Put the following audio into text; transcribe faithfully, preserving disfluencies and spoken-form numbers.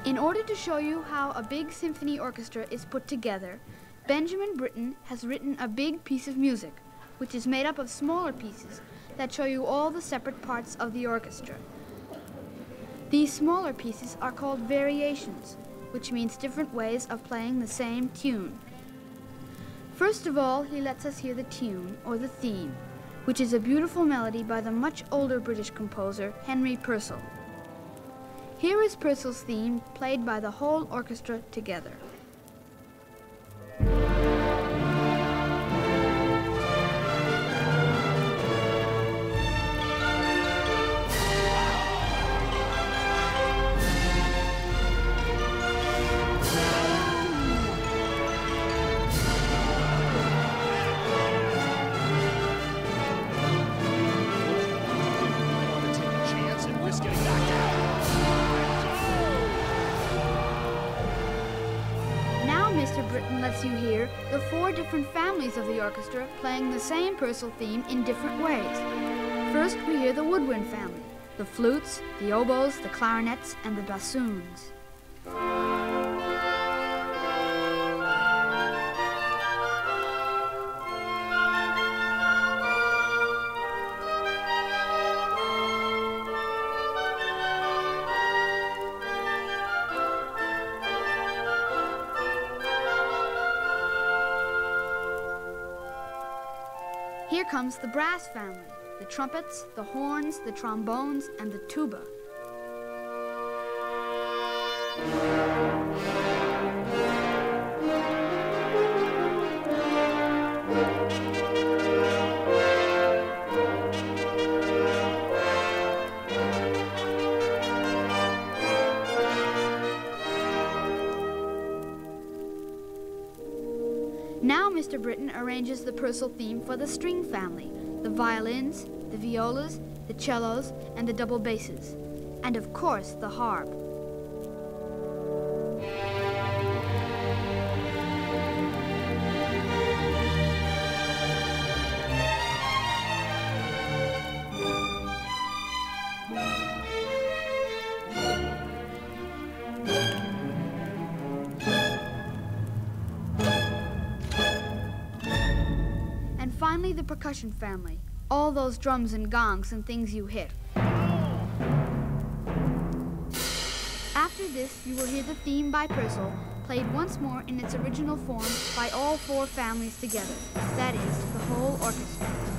In order to show you how a big symphony orchestra is put together, Benjamin Britten has written a big piece of music, which is made up of smaller pieces that show you all the separate parts of the orchestra. These smaller pieces are called variations, which means different ways of playing the same tune. First of all, he lets us hear the tune, or the theme, which is a beautiful melody by the much older British composer Henry Purcell. Here is Purcell's theme, played by the whole orchestra together. Mister Britten lets you hear the four different families of the orchestra playing the same Purcell theme in different ways. First, we hear the woodwind family, the flutes, the oboes, the clarinets, and the bassoons. Here comes the brass family, the trumpets, the horns, the trombones, and the tuba. Now Mister Britten arranges the Purcell theme for the string family, the violins, the violas, the cellos, and the double basses, and of course the harp. Finally, the percussion family, all those drums and gongs and things you hit. After this, you will hear the theme by Purcell played once more in its original form by all four families together, that is, the whole orchestra.